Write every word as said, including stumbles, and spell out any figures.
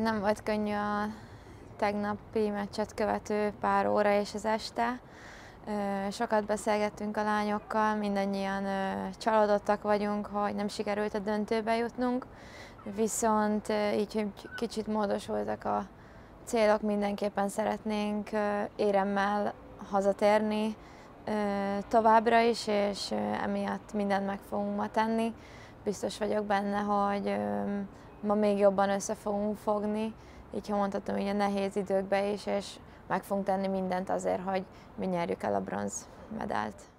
nem volt könnyű a tegnapi meccset követő pár óra és az este. Sokat beszélgettünk a lányokkal, mindannyian csalódottak vagyunk, hogy nem sikerült a döntőbe jutnunk, viszont így, hogy kicsit módosultak a célok, mindenképpen szeretnénk éremmel hazatérni továbbra is, és emiatt mindent meg fogunk ma tenni. Biztos vagyok benne, hogy ma még jobban össze fogunk fogni, így ha mondhatom, így a nehéz időkben is, és meg fogunk tenni mindent azért, hogy mi nyerjük el a bronzmedált.